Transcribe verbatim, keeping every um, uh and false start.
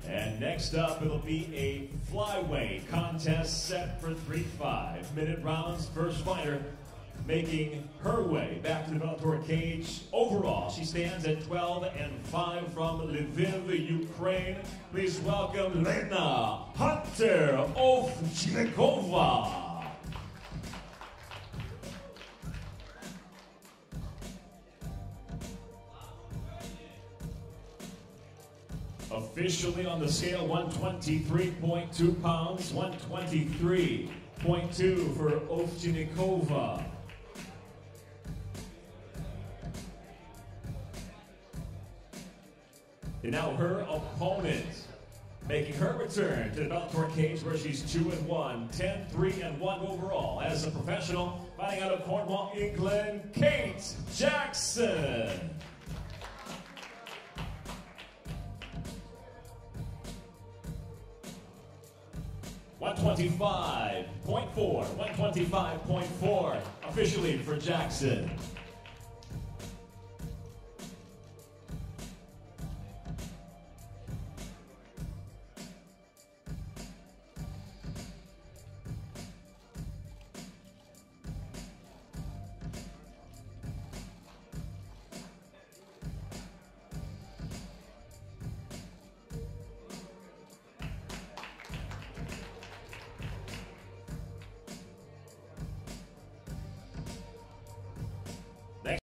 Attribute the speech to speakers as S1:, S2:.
S1: And next up, it'll be a flyweight contest set for three five-minute rounds. First fighter making her way back to the Bellator cage. Overall, she stands at twelve and five from Lviv, Ukraine. Please welcome Lena Hunter Ovchynnikova. Officially on the scale, one twenty-three point two pounds, one twenty-three point two for Ovchynnikova. And now her opponent, making her return to the Bellator cage where she's two and one, ten, three and one overall as a professional, fighting out of Cornwall, England, Kate Jackson. one twenty-five point four, one twenty-five point four officially for Jackson.